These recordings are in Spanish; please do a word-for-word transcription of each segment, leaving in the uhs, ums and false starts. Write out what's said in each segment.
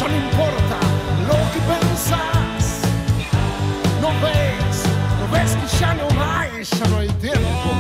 no importa lo que pensás. No ves, no ves que ya no hay, ya no hay tiempo.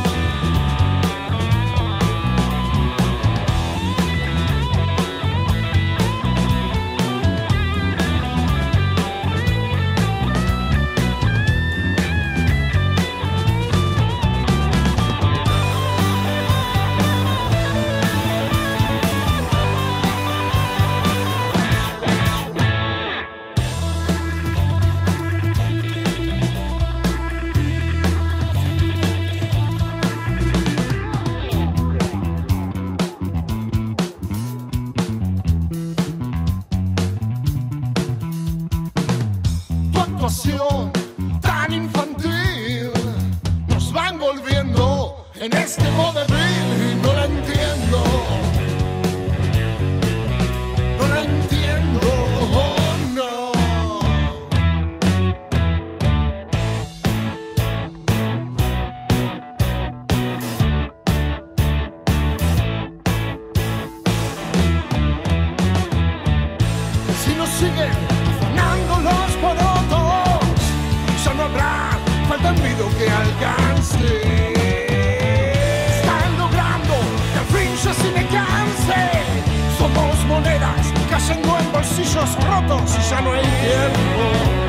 Tan infantil nos va envolviendo en este vodevil y no la entiendo, no la entiendo, oh no. Si nos siguen afanando los porotos, ya no habrá falta, envido, que alcance. Están logrando que al fin ya sí me canse. Somos monedas cayendo en bolsillos rotos y ya no hay tiempo.